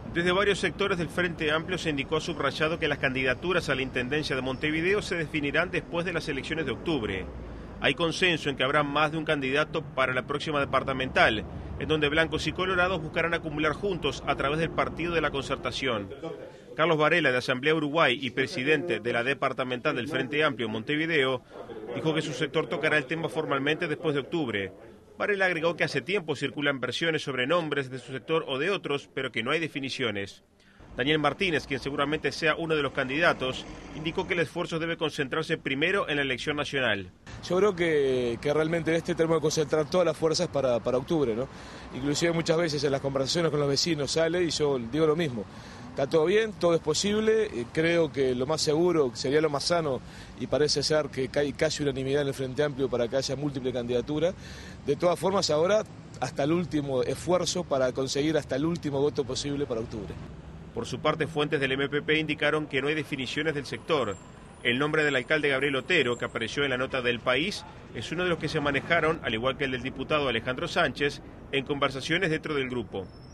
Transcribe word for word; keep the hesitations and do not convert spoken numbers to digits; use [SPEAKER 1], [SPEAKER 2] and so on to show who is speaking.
[SPEAKER 1] Desde varios sectores del Frente Amplio se indicó subrayado que las candidaturas a la Intendencia de Montevideo se definirán después de las elecciones de octubre. Hay consenso en que habrá más de un candidato para la próxima departamental, en donde blancos y colorados buscarán acumular juntos a través del Partido de la Concertación. Carlos Varela, de Asamblea Uruguay y presidente de la departamental del Frente Amplio en Montevideo, dijo que su sector tocará el tema formalmente después de octubre. Varela agregó que hace tiempo circulan versiones sobre nombres de su sector o de otros, pero que no hay definiciones. Daniel Martínez, quien seguramente sea uno de los candidatos, indicó que el esfuerzo debe concentrarse primero en la elección nacional.
[SPEAKER 2] Yo creo que, que realmente en este tenemos que concentrar todas las fuerzas para, para octubre, ¿no? Inclusive muchas veces en las conversaciones con los vecinos sale y yo digo lo mismo. Está todo bien, todo es posible, creo que lo más seguro, sería lo más sano, y parece ser que hay casi unanimidad en el Frente Amplio para que haya múltiple candidatura. De todas formas, ahora hasta el último esfuerzo para conseguir hasta el último voto posible para octubre.
[SPEAKER 1] Por su parte, fuentes del M P P indicaron que no hay definiciones del sector. El nombre del alcalde Gabriel Otero, que apareció en la nota del País, es uno de los que se manejaron, al igual que el del diputado Alejandro Sánchez, en conversaciones dentro del grupo.